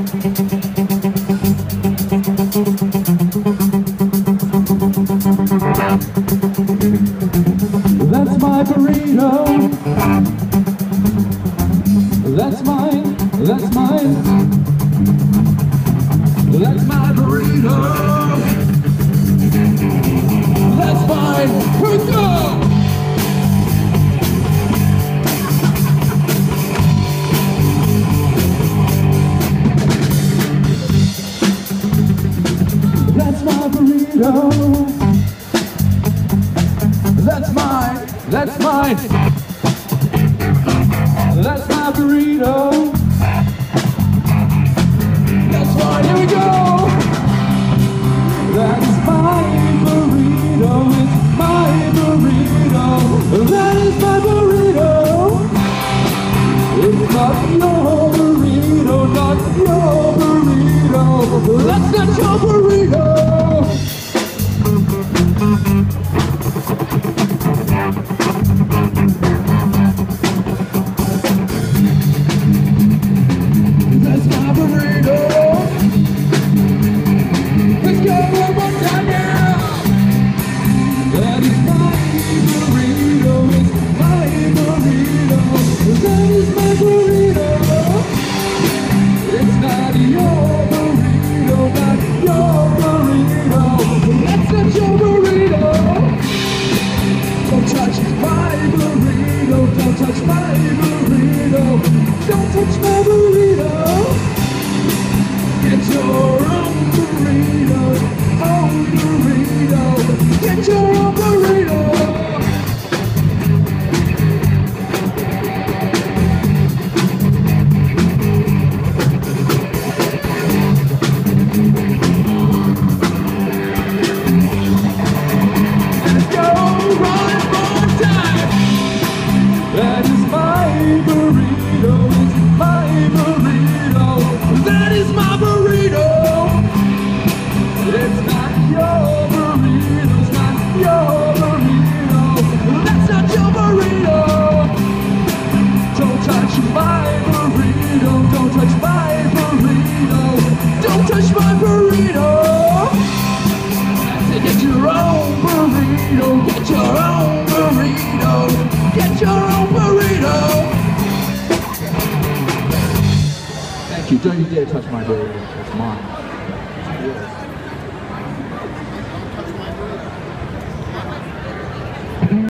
That's my burrito. That's mine. That's mine. That's my burrito. That's mine. Here we go. That's my burrito. That's mine. That's mine. That's my burrito. That's mine. Here we go. That's my burrito. It's my burrito. That is my burrito. It's not your burrito. Not your burrito. That's not your burrito. That's my burrito. Let's go one more time now. That is my burrito. It's my burrito. That is my burrito. It's not your burrito. Not your burrito. That's not your burrito. Don't touch my burrito. Don't touch my burrito. Don't touch my burrito. Get your own burrito. Own burrito. Get your own burrito. Let's go one more time. That is my burrito. It's my burrito. That is my burrito. It's not your burrito. It's not your burrito. That's not your burrito. Don't touch my burrito. Don't touch my burrito. Don't touch my burrito. I said get your own burrito. Get your own burrito. Get your own burrito. Thank you. Don't you dare touch my burrito. It's mine. It's yours.